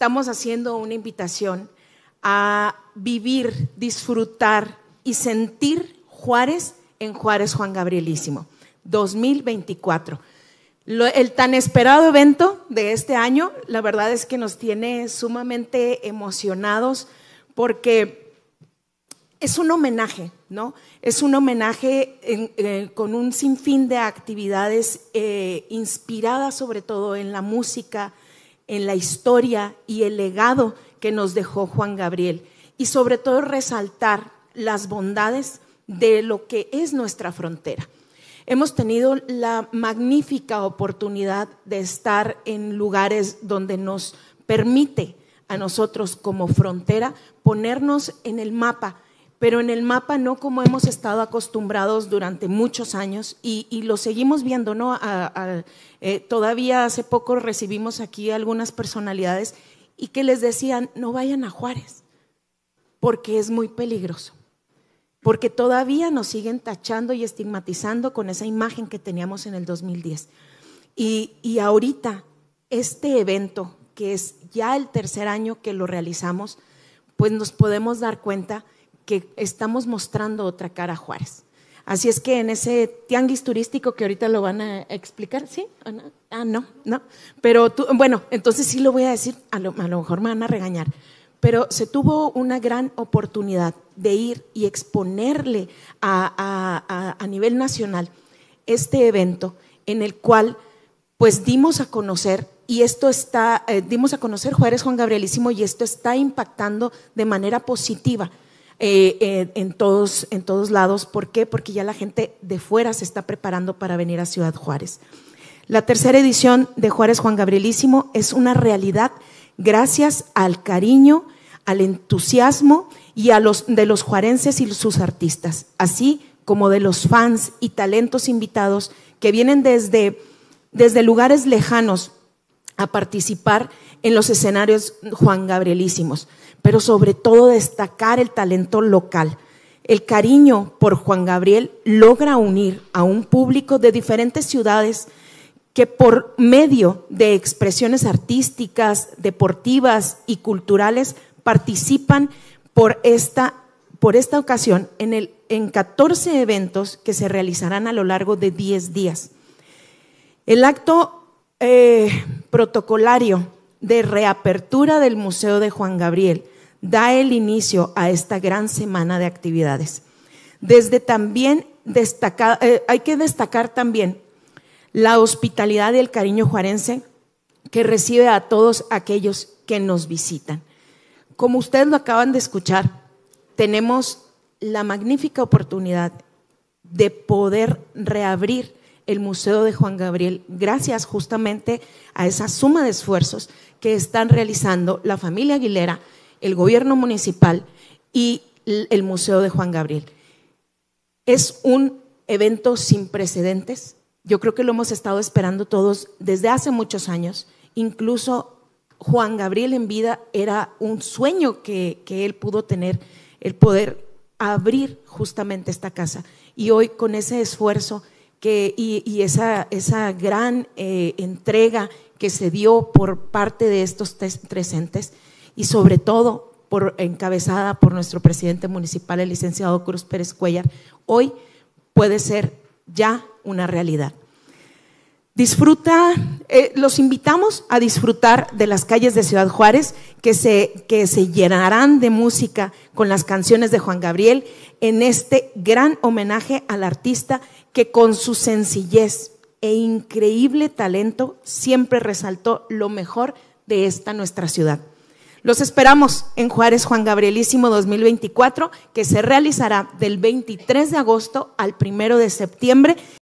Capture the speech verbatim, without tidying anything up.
estamos haciendo una invitación a vivir, disfrutar y sentir Juárez en Juárez Juan Gabrielísimo dos mil veinticuatro. Lo, el tan esperado evento de este año, la verdad es que nos tiene sumamente emocionados porque es un homenaje, ¿no? Es un homenaje en, eh, con un sinfín de actividades eh, inspiradas sobre todo en la música, en la historia y el legado que nos dejó Juan Gabriel, y sobre todo resaltar las bondades de lo que es nuestra frontera. Hemos tenido la magnífica oportunidad de estar en lugares donde nos permite a nosotros como frontera ponernos en el mapa, pero en el mapa no como hemos estado acostumbrados durante muchos años, y, y lo seguimos viendo, ¿no? A, a, eh, todavía hace poco recibimos aquí algunas personalidades y que les decían, no vayan a Juárez, porque es muy peligroso, porque todavía nos siguen tachando y estigmatizando con esa imagen que teníamos en el dos mil diez. Y, y ahorita, este evento, que es ya el tercer año que lo realizamos, pues nos podemos dar cuenta que estamos mostrando otra cara a Juárez. Así es que en ese tianguis turístico que ahorita lo van a explicar, ¿sí? Ah, no, no. Pero tú, bueno, entonces sí lo voy a decir, a lo, a lo mejor me van a regañar, pero se tuvo una gran oportunidad de ir y exponerle a, a, a, a nivel nacional este evento en el cual pues dimos a conocer, y esto está, eh, dimos a conocer Juárez Juan Gabrielísimo, y esto está impactando de manera positiva Eh, eh, en, todos, en todos lados. ¿Por qué? Porque ya la gente de fuera se está preparando para venir a Ciudad Juárez. La tercera edición de Juárez Juan Gabrielísimo es una realidad gracias al cariño, al entusiasmo y a los de los juarenses y sus artistas, así como de los fans y talentos invitados que vienen desde, desde lugares lejanos a participar en los escenarios Juan Gabrielísimos, pero sobre todo destacar el talento local. El cariño por Juan Gabriel logra unir a un público de diferentes ciudades que por medio de expresiones artísticas, deportivas y culturales participan por esta, por esta ocasión en, el, en catorce eventos que se realizarán a lo largo de diez días. El acto eh, protocolario de reapertura del Museo de Juan Gabriel da el inicio a esta gran semana de actividades. Desde también destacar, eh, hay que destacar también la hospitalidad y el cariño juarense que recibe a todos aquellos que nos visitan. Como ustedes lo acaban de escuchar, tenemos la magnífica oportunidad de poder reabrir el Museo de Juan Gabriel gracias justamente a esa suma de esfuerzos que están realizando la familia Aguilera, el gobierno municipal y el Museo de Juan Gabriel. Es un evento sin precedentes. Yo creo que lo hemos estado esperando todos desde hace muchos años. Incluso Juan Gabriel en vida era un sueño que, que él pudo tener, el poder abrir justamente esta casa. Y hoy con ese esfuerzo que, y, y esa, esa gran eh, entrega que se dio por parte de estos tres, tres entes, y sobre todo por, encabezada por nuestro presidente municipal, el licenciado Cruz Pérez Cuellar, hoy puede ser ya una realidad. Disfruta, eh, los invitamos a disfrutar de las calles de Ciudad Juárez que se, que se llenarán de música con las canciones de Juan Gabriel en este gran homenaje al artista que con su sencillez e increíble talento siempre resaltó lo mejor de esta nuestra ciudad. Los esperamos en Juárez Juan Gabrielísimo dos mil veinticuatro, que se realizará del veintitrés de agosto al primero de septiembre.